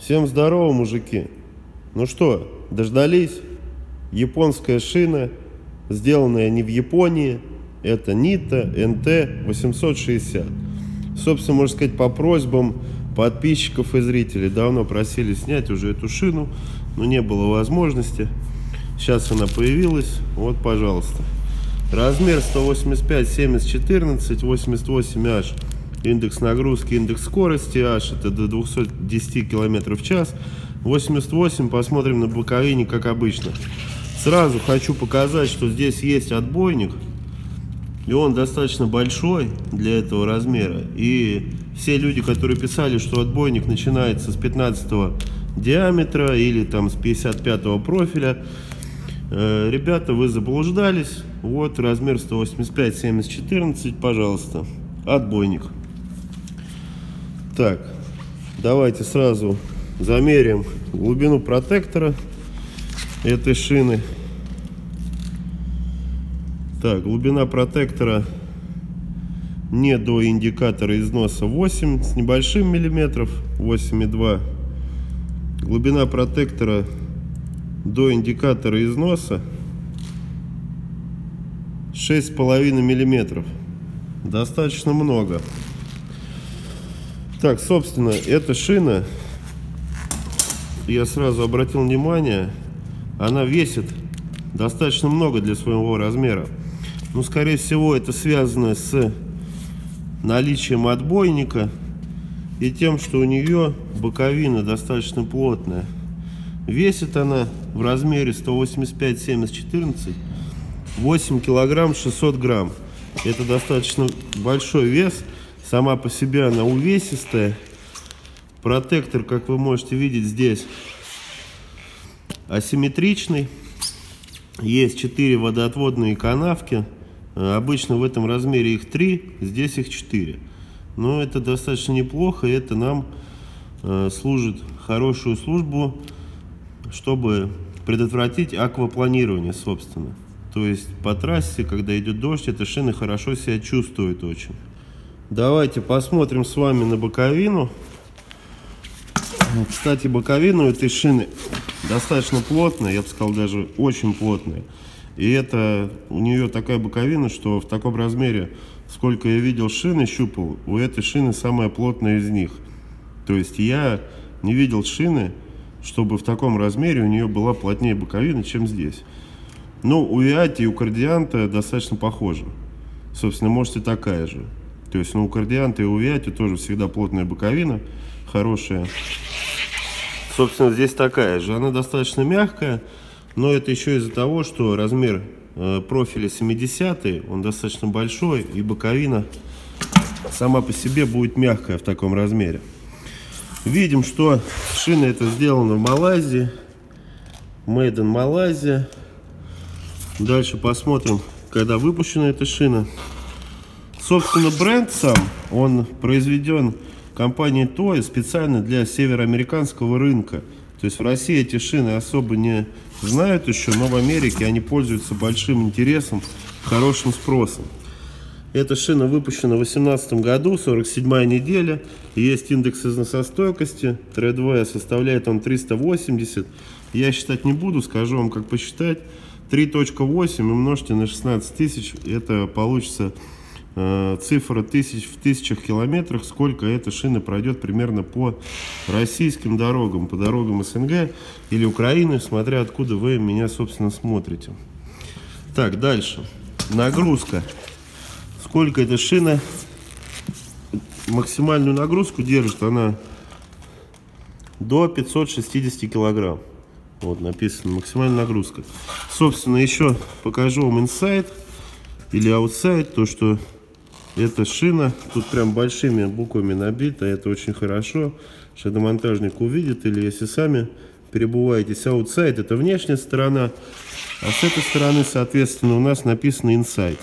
Всем здорово, мужики. Ну что, дождались? Японская шина, сделанная не в Японии. Это Nita NT 860. Собственно, можно сказать, по просьбам подписчиков и зрителей. Давно просили снять уже эту шину, но не было возможности. Сейчас она появилась. Вот, пожалуйста. Размер 185/70/14, 88H. Индекс нагрузки, индекс скорости H, это до 210 км в час. 88, посмотрим на боковине, как обычно. Сразу хочу показать, что здесь есть отбойник. И он достаточно большой для этого размера. И все люди, которые писали, что отбойник начинается с 15 диаметра или там с 55 профиля, ребята, вы заблуждались. Вот размер 185/70/14, пожалуйста, отбойник. Так, давайте сразу замерим глубину протектора этой шины. Так, глубина протектора не до индикатора износа 8 с небольшим миллиметров, 8,2. Глубина протектора до индикатора износа 6,5 миллиметров. Достаточно много. Так, собственно, эта шина, я сразу обратил внимание, она весит достаточно много для своего размера. Ну, скорее всего, это связано с наличием отбойника и тем, что у нее боковина достаточно плотная. Весит она в размере 185/70/14 8 килограмм 600 грамм. Это достаточно большой вес. Сама по себе она увесистая. Протектор, как вы можете видеть, здесь асимметричный. Есть 4 водоотводные канавки. Обычно в этом размере их 3, здесь их 4. Но это достаточно неплохо, и это нам служит хорошую службу, чтобы предотвратить аквапланирование, собственно. То есть по трассе, когда идет дождь, эта шина хорошо себя чувствует очень. Давайте посмотрим с вами на боковину. Кстати, боковина у этой шины достаточно плотная, я бы сказал, даже очень плотная. И это у нее такая боковина, что в таком размере, сколько я видел шины, щупал, у этой шины самая плотная из них. То есть я не видел шины, чтобы в таком размере у нее была плотнее боковина, чем здесь. Ну, у Виати и у Кардианта достаточно похоже. Собственно, может и такая же. То есть, ну, у Кардианта и у Виати тоже всегда плотная боковина, хорошая. Собственно, здесь такая же. Она достаточно мягкая, но это еще из-за того, что размер профиля 70-й, он достаточно большой, и боковина сама по себе будет мягкая в таком размере. Видим, что шина эта сделана в Малайзии. Made in Malaysia. Дальше посмотрим, когда выпущена эта шина. Собственно, бренд сам, он произведен компанией Toei специально для североамериканского рынка. То есть в России эти шины особо не знают еще, но в Америке они пользуются большим интересом, хорошим спросом. Эта шина выпущена в 2018 году, 47-я неделя. Есть индекс износостойкости. Treadwear составляет он 380. Я считать не буду, скажу вам, как посчитать. 3.8 умножьте на 16 тысяч, это получится цифра в тысячах километрах, сколько эта шина пройдет примерно по российским дорогам, по дорогам СНГ или Украины, смотря откуда вы меня, собственно, смотрите. Так, дальше. Нагрузка. Сколько эта шина максимальную нагрузку держит? Она до 560 килограмм. Вот написано максимальная нагрузка. Собственно, еще покажу вам инсайд или аутсайд, то что эта шина тут прям большими буквами набита, это очень хорошо. Шедомонтажник увидит, или если сами перебываетесь. Аутсайд — это внешняя сторона, а с этой стороны, соответственно, у нас написано инсайд.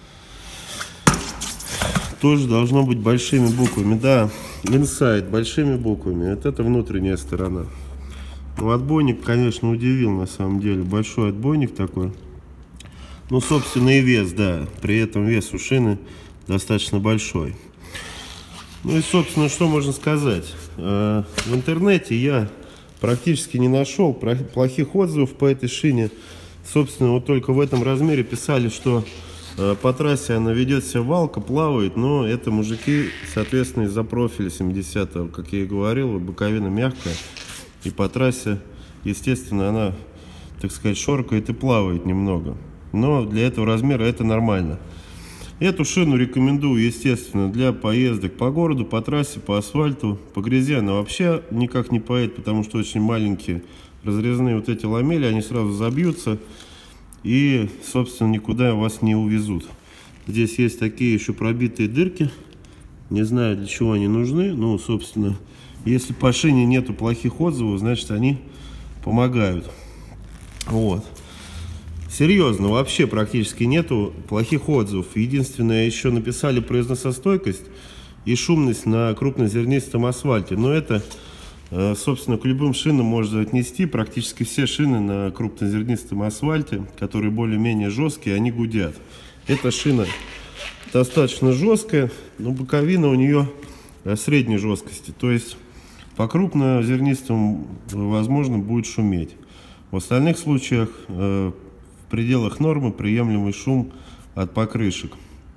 Тоже должно быть большими буквами. Да, инсайд большими буквами. Вот это внутренняя сторона. Ну, отбойник, конечно, удивил на самом деле. Большой отбойник такой. Ну, собственно, и вес, да. При этом вес у шины достаточно большой. Ну и, собственно, что можно сказать? В интернете я практически не нашел плохих отзывов по этой шине. Собственно, вот только в этом размере писали, что по трассе она ведет себя валко, плавает, но это мужики, соответственно, из-за профиля 70-го, как я и говорил, боковина мягкая, и по трассе, естественно, она, так сказать, шоркает и плавает немного. Но для этого размера это нормально. Эту шину рекомендую, естественно, для поездок по городу, по трассе, по асфальту. По грязи она вообще никак не поедет, потому что очень маленькие разрезные вот эти ламели, они сразу забьются и, собственно, никуда вас не увезут. Здесь есть такие еще пробитые дырки. Не знаю, для чего они нужны. Ну, собственно, если по шине нету плохих отзывов, значит, они помогают. Вот. Серьезно, вообще практически нету плохих отзывов. Единственное, еще написали про износостойкость и шумность на крупнозернистом асфальте. Но это, собственно, к любым шинам можно отнести. Практически все шины на крупнозернистом асфальте, которые более-менее жесткие, они гудят. Эта шина достаточно жесткая, но боковина у нее средней жесткости. То есть по крупнозернистому, возможно, будет шуметь. В остальных случаях в пределах нормы приемлемый шум от покрышек.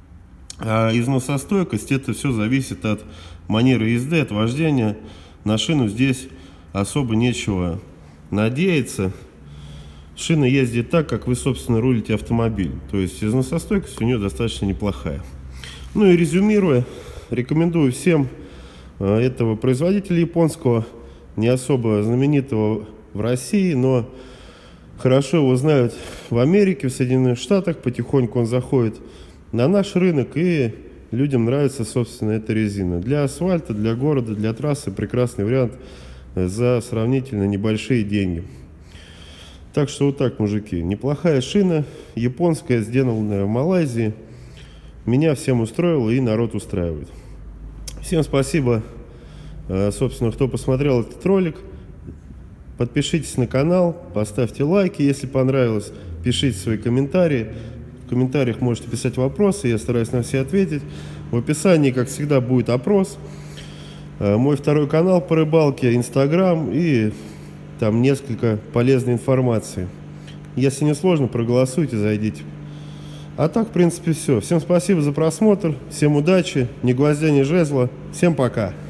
А износостойкость — это все зависит от манеры езды, от вождения. На шину здесь особо нечего надеяться. Шина ездит так, как вы, собственно, рулите автомобиль. То есть износостойкость у нее достаточно неплохая. Ну и резюмируя, рекомендую всем этого производителя японского, не особо знаменитого в России, но хорошо его знают в Америке, в Соединенных Штатах. Потихоньку он заходит на наш рынок, и людям нравится, собственно, эта резина. Для асфальта, для города, для трассы прекрасный вариант за сравнительно небольшие деньги. Так что вот так, мужики. Неплохая шина, японская, сделанная в Малайзии. Меня всем устроило и народ устраивает. Всем спасибо, собственно, кто посмотрел этот ролик. Подпишитесь на канал, поставьте лайки, если понравилось, пишите свои комментарии. В комментариях можете писать вопросы, я стараюсь на все ответить. В описании, как всегда, будет опрос. Мой второй канал по рыбалке, Инстаграм, и там несколько полезной информации. Если не сложно, проголосуйте, зайдите. А так, в принципе, все. Всем спасибо за просмотр, всем удачи, ни гвоздя, ни жезла. Всем пока.